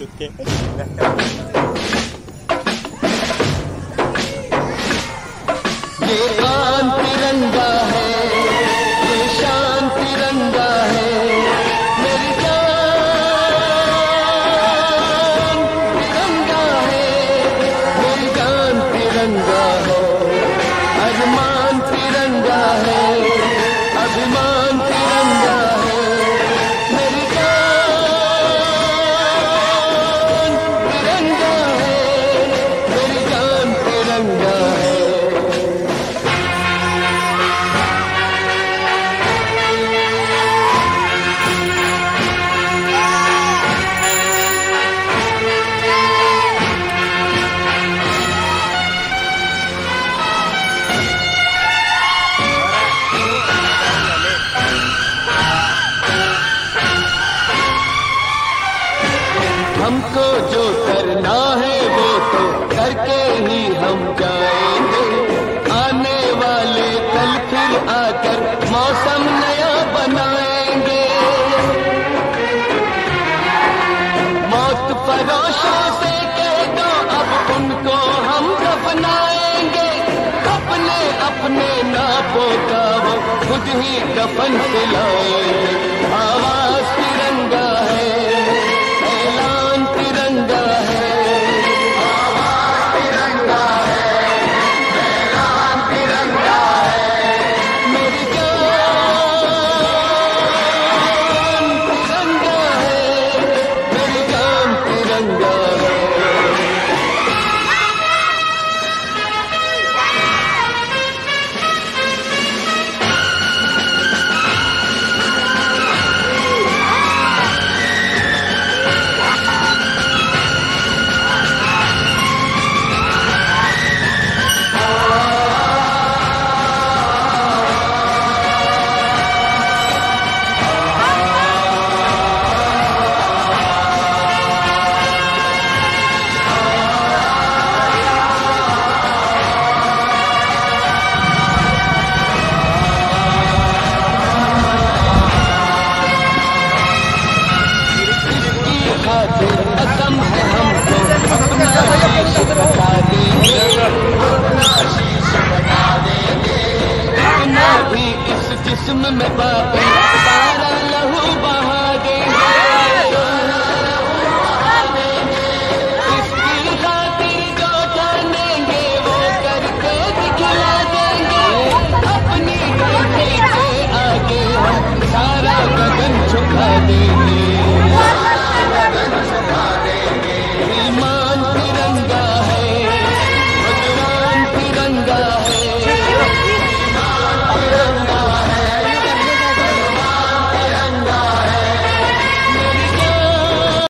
चुके। ये आन तिरंगा है, ये शान तिरंगा है, मेरी जान तिरंगा है, मेरी जान तिरंगा है, अरमान तिरंगा है, अभिमान तिरंगा है, मेरी जान तिरंगा है, मेरी जान तिरंगा है। हमको जो करना है वो तो करके ही हम जाएंगे, आने वाले कल फिर आकर मौसम नया बनाएंगे। मौत फरोशों से कह दो अब उनको हम दफनाएंगे, अपने अपने नापों का वो खुद ही दफन दिलाएंगे। आवाज